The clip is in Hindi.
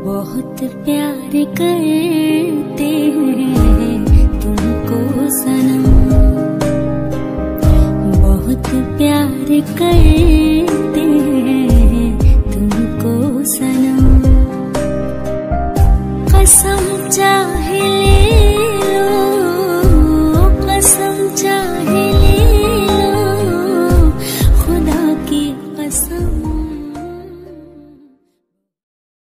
बहुत प्यार करते हैं तुमको सनम, बहुत प्यार करते हैं तुमको सनम। कसम